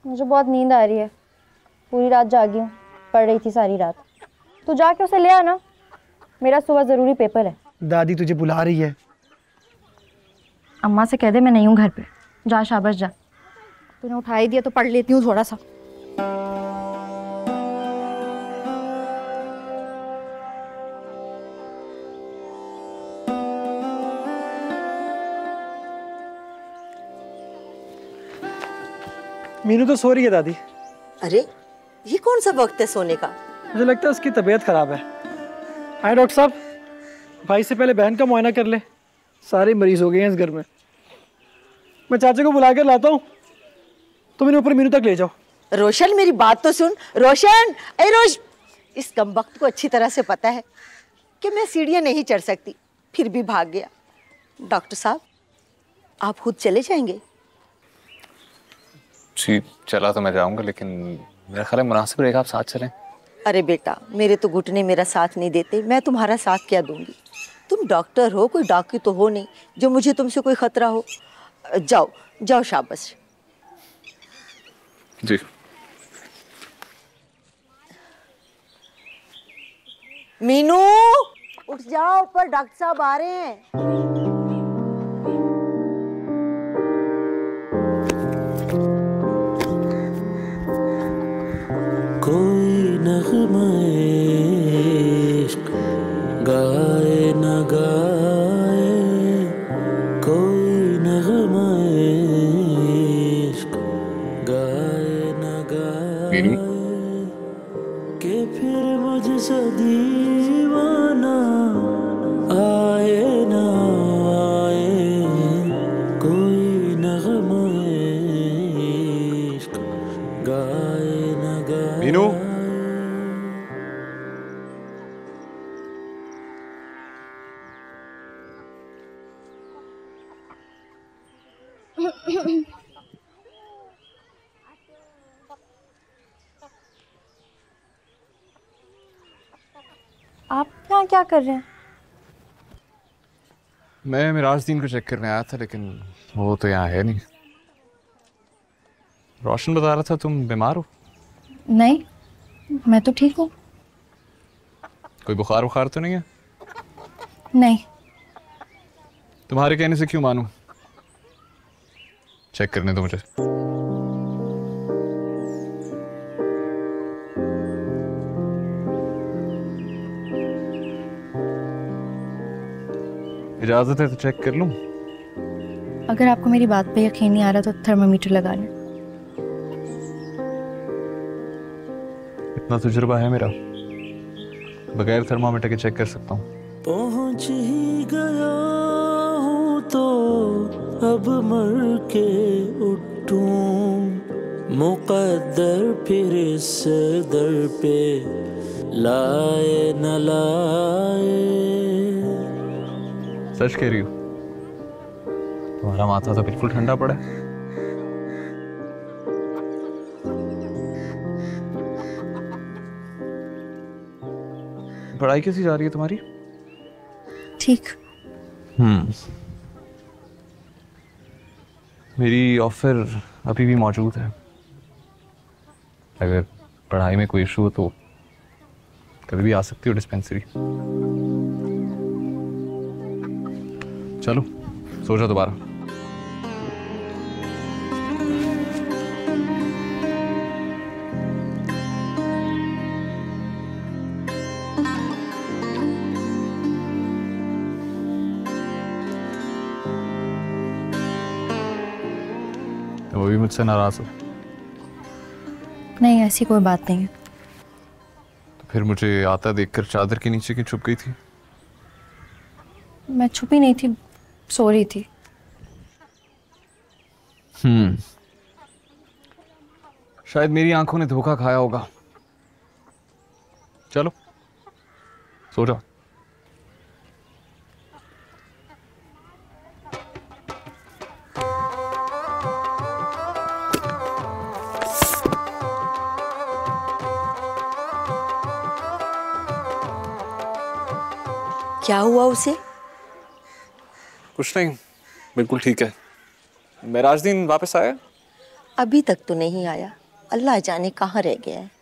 मुझे बहुत नींद आ रही है, पूरी रात जागी हूँ, पढ़ रही थी सारी रात। तू जाके उसे ले आना, मेरा सुबह जरूरी पेपर है। दादी तुझे बुला रही है। अम्मा से कह दे मैं नहीं हूँ घर पे। जा शाबाश जा। तूने उठा ही दिया तो पढ़ लेती हूँ थोड़ा सा। मीनू तो सो रही है दादी। अरे ये कौन सा वक्त है सोने का? मुझे लगता है उसकी तबीयत खराब है। आए डॉक्टर साहब, भाई से पहले बहन का मुआयना कर ले, सारे मरीज हो गए हैं इस घर में। मैं चाचा को बुला कर लाता हूँ, तुम इन्हें ऊपर मीनू तक ले जाओ। रोशन मेरी बात तो सुन। रोशन, इस कमबख्त को अच्छी तरह से पता है कि मैं सीढ़ियाँ नहीं चढ़ सकती, फिर भी भाग गया। डॉक्टर साहब आप खुद चले जाएंगे? जी चला तो मैं जाऊंगा, लेकिन मेरा ख्याल है मुनासिब रहेगा आप साथ चलें। अरे बेटा, मेरे तो घुटने मेरा साथ नहीं देते, मैं तुम्हारा साथ क्या दूंगी? तुम डॉक्टर हो, कोई डाकू तो हो नहीं जो मुझे तुमसे कोई खतरा हो। जाओ जाओ, शाबाश। जी मीनू उठ जाओ, ऊपर डॉक्टर साहब आ रहे हैं। कोई नग़्मा इश्क गाए न गाए, कोई नग़्मा इश्क गाए न गाए, कि फिर मुझसे दीवाना आए ना आए, कोई नग़्मा इश्क गाए न गाए। मीनू, आप यहाँ क्या कर रहे हैं? मैं मिराजुद्दीन को चेक करने आया था, लेकिन वो तो यहाँ है नहीं। रोशन बता रहा था तुम बीमार हो। नहीं, मैं तो ठीक हूँ। कोई बुखार बुखार तो नहीं है? नहीं। तुम्हारे कहने से क्यों मानूं? चेक करने दो मुझे। इजाजत है तो चेक कर लूं? अगर आपको मेरी बात पे यकीन नहीं आ रहा तो थर्मामीटर लगा लें। इतना तजुर्बा है मेरा, बगैर थर्मामीटर के चेक कर सकता हूँ। पहुंच ही गया हूँ तो अब मर के उठूं, मुक़द्दर फिर इस दर पे लाए न लाए। सच कह रही हो? तुम्हारा माथा तो बिल्कुल ठंडा पड़ा है। पढ़ाई कैसी जा रही है तुम्हारी? ठीक। मेरी ऑफर अभी भी मौजूद है। अगर पढ़ाई में कोई इशू हो तो कभी भी आ सकती हो डिस्पेंसरी। चलो सो जाओ दोबारा। वो भी मुझसे नाराज हो? नहीं, ऐसी कोई बात नहीं है। तो फिर मुझे आता देखकर चादर के नीचे क्यों छुप गई थी? मैं छुपी नहीं थी, सो रही थी। शायद मेरी आंखों ने धोखा खाया होगा। चलो सो जाओ। क्या हुआ उसे? कुछ नहीं, बिल्कुल ठीक है। मिराजुद्दीन वापस आया? अभी तक तो नहीं आया, अल्लाह जाने कहाँ रह गया है।